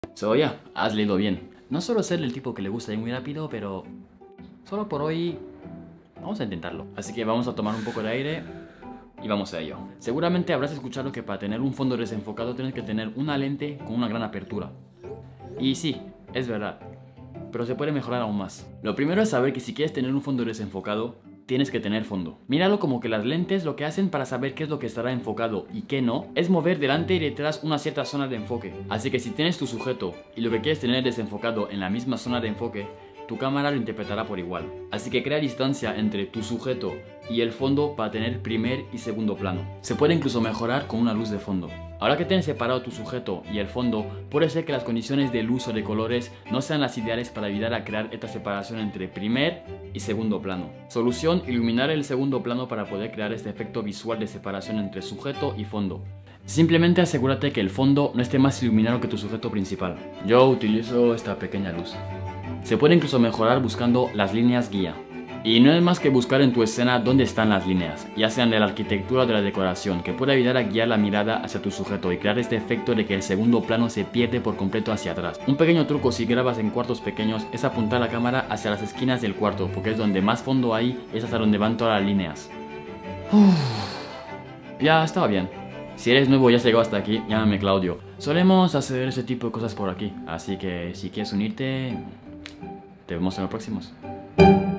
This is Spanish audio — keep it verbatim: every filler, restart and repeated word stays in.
So, ya, yeah, has leído bien. No suelo ser el tipo que le gusta ir muy rápido, pero solo por hoy vamos a intentarlo. Así que vamos a tomar un poco de aire y vamos a ello. Seguramente habrás escuchado que para tener un fondo desenfocado tienes que tener una lente con una gran apertura. Y sí, es verdad, pero se puede mejorar aún más. Lo primero es saber que si quieres tener un fondo desenfocado, tienes que tener fondo. Míralo como que las lentes lo que hacen para saber qué es lo que estará enfocado y qué no, es mover delante y detrás una cierta zona de enfoque. Así que si tienes tu sujeto y lo que quieres tener desenfocado en la misma zona de enfoque, tu cámara lo interpretará por igual. Así que crea distancia entre tu sujeto y el fondo para tener primer y segundo plano. Se puede incluso mejorar con una luz de fondo. Ahora que tienes separado tu sujeto y el fondo, puede ser que las condiciones de luz o de colores no sean las ideales para ayudar a crear esta separación entre primer y segundo plano. Solución: iluminar el segundo plano para poder crear este efecto visual de separación entre sujeto y fondo. Simplemente asegúrate que el fondo no esté más iluminado que tu sujeto principal. Yo utilizo esta pequeña luz. Se puede incluso mejorar buscando las líneas guía. Y no es más que buscar en tu escena dónde están las líneas, ya sean de la arquitectura o de la decoración, que puede ayudar a guiar la mirada hacia tu sujeto y crear este efecto de que el segundo plano se pierde por completo hacia atrás. Un pequeño truco si grabas en cuartos pequeños es apuntar la cámara hacia las esquinas del cuarto, porque es donde más fondo hay, es hasta donde van todas las líneas. Uf. Ya estaba bien. Si eres nuevo y has llegado hasta aquí, llámame Claudio. Solemos hacer ese tipo de cosas por aquí, así que si quieres unirte, te vemos en los próximos.